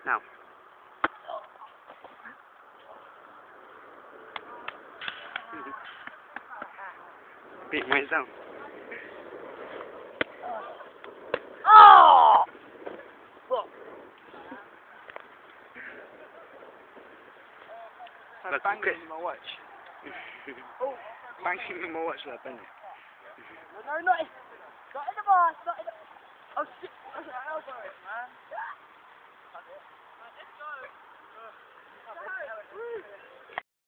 Now. Beat myself. Oh! Look. Look, Banging Chris. in my watch. Oh. Banging in my watch, like, isn't it? No, not in the boss, not in the... Oh, shit. That's an elbow, man. Let's go.